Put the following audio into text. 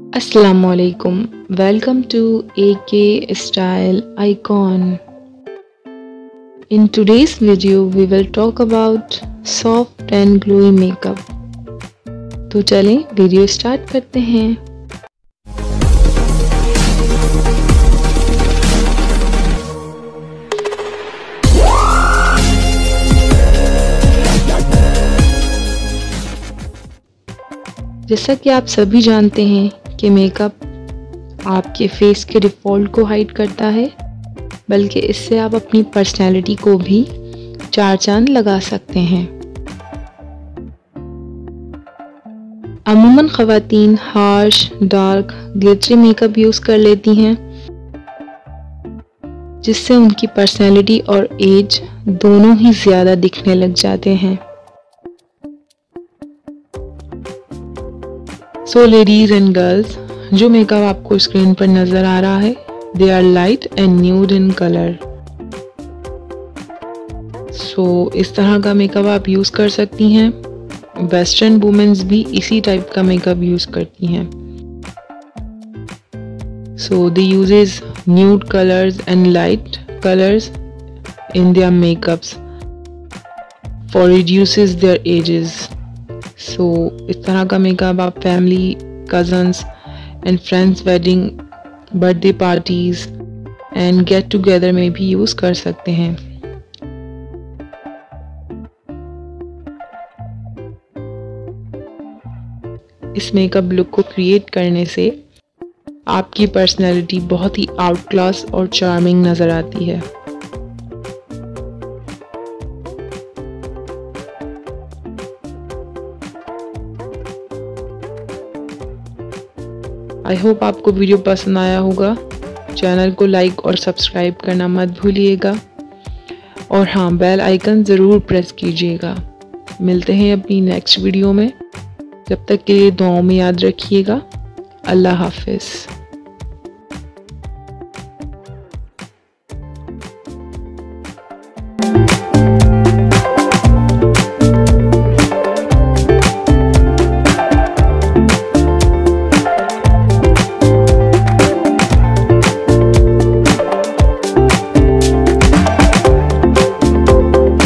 Assalamualaikum. Welcome to AK Style Icon. In today's video, we will talk about soft and glowy makeup. तो चलें video start करते हैं। जैसा कि आप सभी जानते हैं कि मेकअप आपके फेस के डिफ़ॉल्ट को हाइड करता है, बल्कि इससे आप अपनी पर्सनैलिटी को भी चार चांद लगा सकते हैं। अमूमन ख़वातीन harsh, dark, glittery makeup use कर लेती हैं, जिससे उनकी पर्सनैलिटी और एज दोनों ही ज़्यादा दिखने लग जाते हैं। सो लेडीज़ एंड गर्ल्स, जो मेकअप आपको स्क्रीन पर नज़र आ रहा है, they are light and nude in colour. So इस तरह का मेकअप आप यूज़ कर सकती हैं। वेस्टर्न वुमेन्स भी इसी टाइप का मेकअप यूज़ करती हैं। So they uses nude colours and light colours in their makeups for reduces their ages. So इस तरह का मेकअप आप family, cousins and friends wedding, birthday parties and get together में भी यूज़ कर सकते हैं। इस मेकअप लुक को क्रिएट करने से आपकी पर्सनैलिटी बहुत ही आउट क्लास और चार्मिंग नज़र आती है। आई होप आपको वीडियो पसंद आया होगा। चैनल को लाइक और सब्सक्राइब करना मत भूलिएगा, और हाँ, बेल आइकन ज़रूर प्रेस कीजिएगा। मिलते हैं अपनी नेक्स्ट वीडियो में। जब तक के लिए दुआओं में याद रखिएगा। अल्लाह हाफिज़।